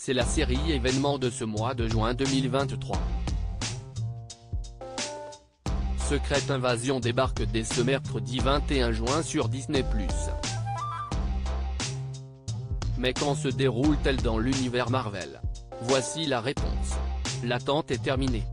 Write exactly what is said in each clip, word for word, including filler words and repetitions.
c'est la série événement de ce mois de juin deux mille vingt-trois. Secret Invasion débarque dès ce mercredi vingt et un juin sur Disney plus. Mais quand se déroule-t-elle dans l'univers Marvel? Voici la réponse. L'attente est terminée.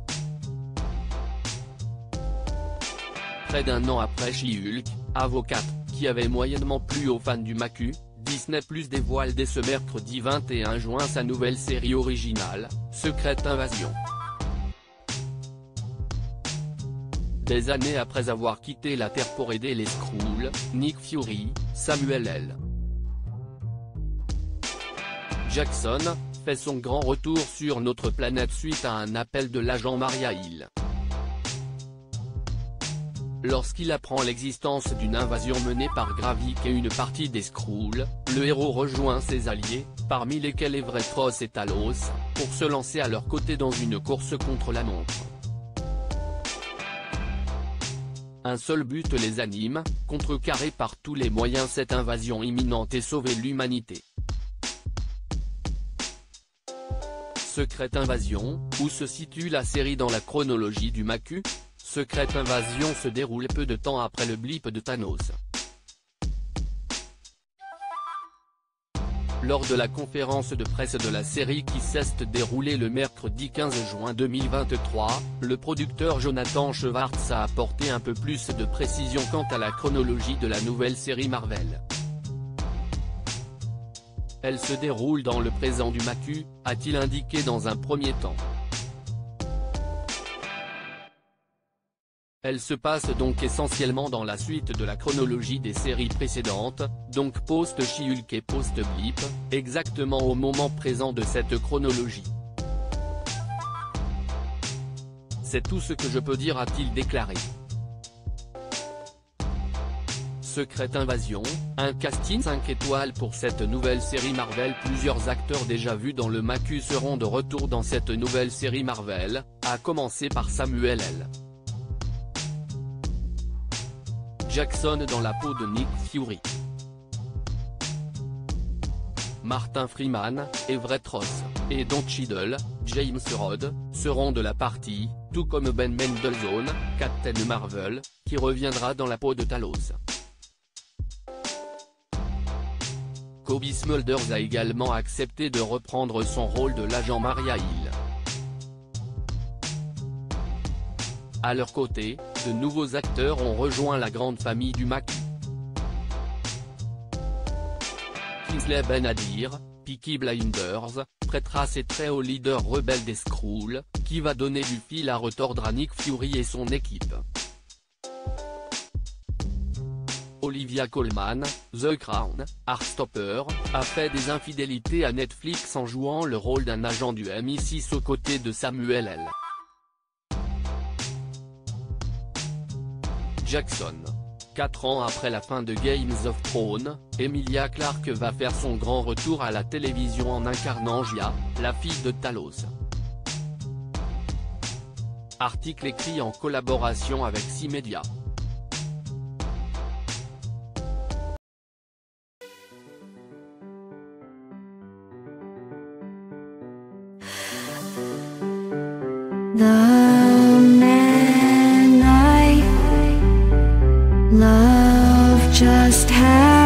Près d'un an après She-Hulk, Avocate, qui avait moyennement plu aux fans du Macu, Disney plus dévoile dès ce mercredi vingt et un juin sa nouvelle série originale, Secret Invasion. Des années après avoir quitté la Terre pour aider les Skrulls, Nick Fury, Samuel L. Jackson, fait son grand retour sur notre planète suite à un appel de l'agent Maria Hill. Lorsqu'il apprend l'existence d'une invasion menée par Gravik et une partie des Skrulls, le héros rejoint ses alliés, parmi lesquels Everett Ross et Talos, pour se lancer à leur côté dans une course contre la montre. Un seul but les anime, contrecarrer par tous les moyens cette invasion imminente et sauver l'humanité. Secret Invasion, où se situe la série dans la chronologie du Macu? Secret Invasion se déroule peu de temps après le blip de Thanos. Lors de la conférence de presse de la série qui s'est déroulée le mercredi quinze juin deux mille vingt-trois, le producteur Jonathan Schwartz a apporté un peu plus de précision quant à la chronologie de la nouvelle série Marvel. Elle se déroule dans le présent du Macu, a-t-il indiqué dans un premier temps. Elle se passe donc essentiellement dans la suite de la chronologie des séries précédentes, donc post-She-Hulk et post-Blip, exactement au moment présent de cette chronologie. C'est tout ce que je peux dire, a-t-il déclaré. Secret Invasion, un casting cinq étoiles pour cette nouvelle série Marvel. Plusieurs acteurs déjà vus dans le Macu seront de retour dans cette nouvelle série Marvel, à commencer par Samuel L. Jackson dans la peau de Nick Fury. Martin Freeman, Everett Ross, et Don Cheadle, James Rhodes, seront de la partie, tout comme Ben Mendelsohn, Captain Marvel, qui reviendra dans la peau de Talos. Cobie Smulders a également accepté de reprendre son rôle de l'agent Maria Hill. À leur côté, de nouveaux acteurs ont rejoint la grande famille du Macu. Kingsley Ben-Adir, Peaky Blinders, prêtera ses traits au leader rebelle des Skrulls, qui va donner du fil à retordre à Nick Fury et son équipe. Olivia Colman, The Crown, Heartstopper, a fait des infidélités à Netflix en jouant le rôle d'un agent du M I six aux côtés de Samuel L. Jackson. Quatre ans après la fin de Game of Thrones, Emilia Clarke va faire son grand retour à la télévision en incarnant Gia, la fille de Talos. Article écrit en collaboration avec C-Media. Love just had